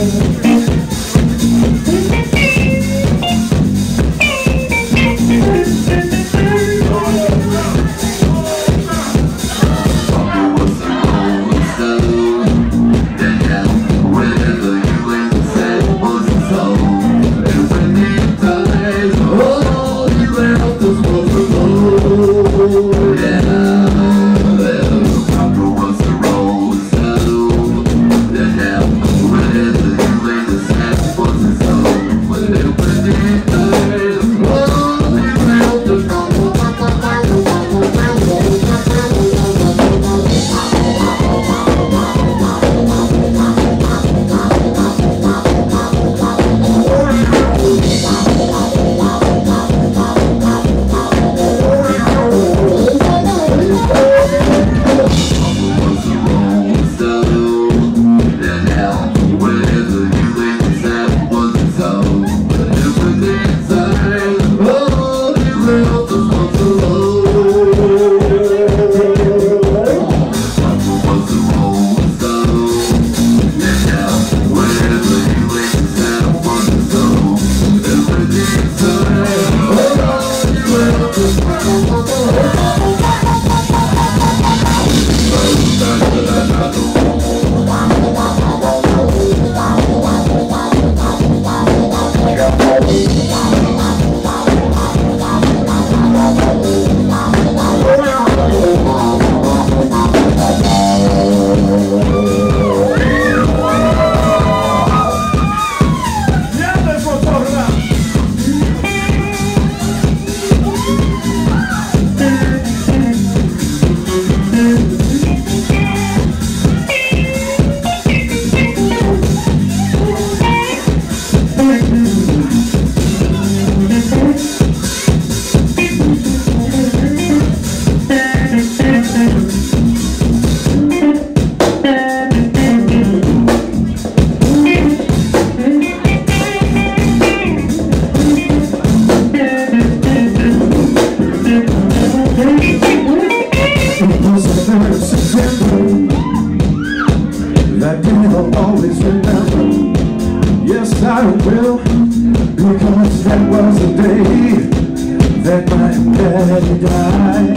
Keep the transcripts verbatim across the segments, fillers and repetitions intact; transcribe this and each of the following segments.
I will, because that was the day that my daddy died.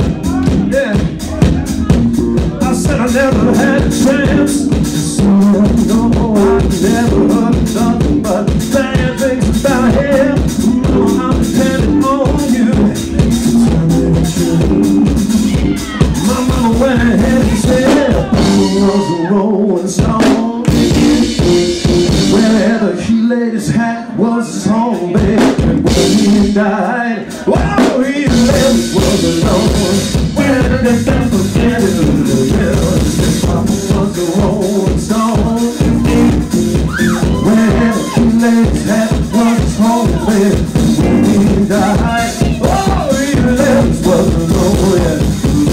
Yeah, I said I never had a chance to see him. No, I never heard nothing but bad things about him. No, I'm depending on you to tell me the truth. My mama went ahead and said I was a rolling stone. Wherever he laid his hat was his home, baby. And when he died, while he lived was alone. Where did they stop forgetting the hill? His papa was a rolling stone. Wherever he laid his hat was his home, baby. When he died, while he lived was alone. Yeah.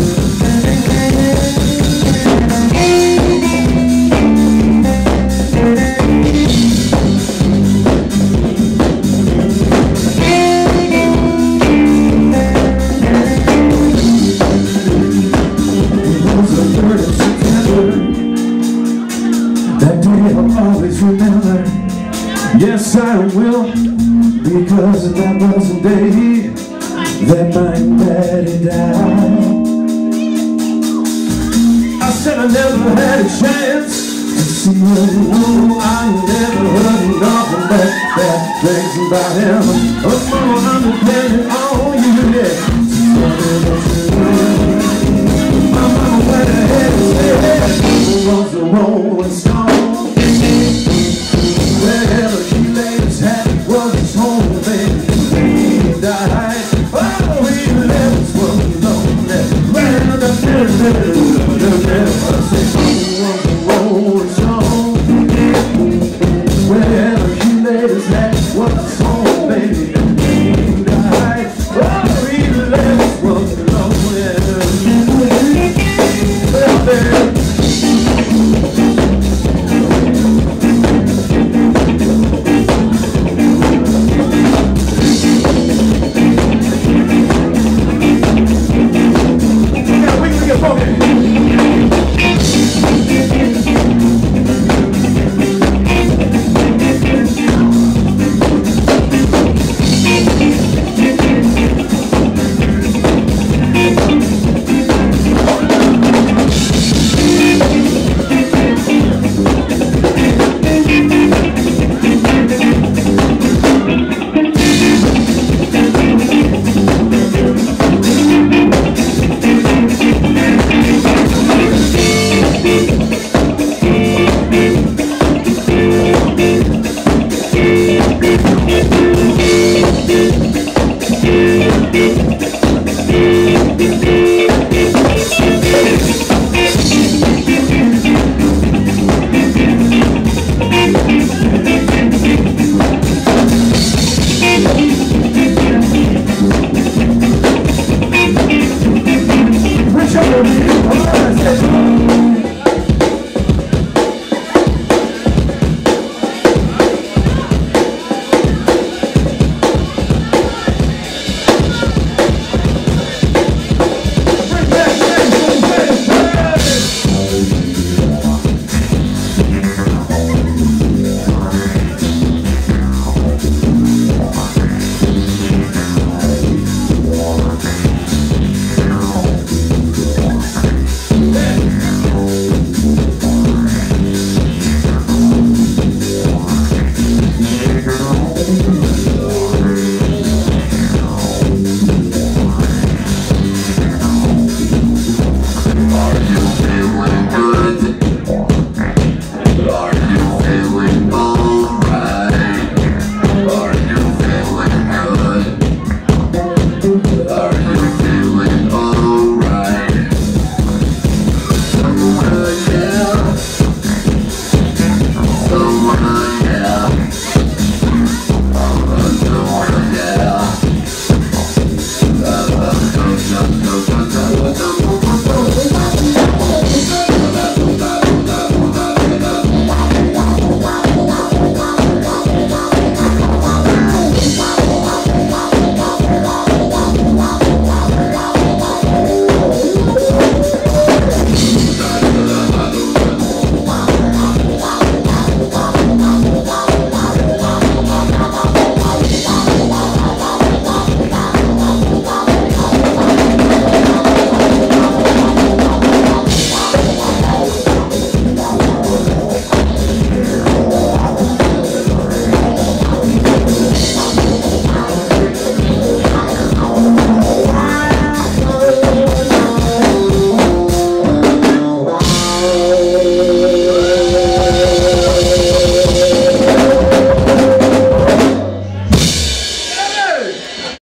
Remember, yes I will, because that was the day that my daddy died. I said I never had a chance to see him. No, I never heard nothing but bad things about him. Oh mama, I'm depending on you, yeah. My mama went ahead and said he was a rolling stone. Wherever he laid his hat was his home, baby. He died, oh, he lived was alone. Well, the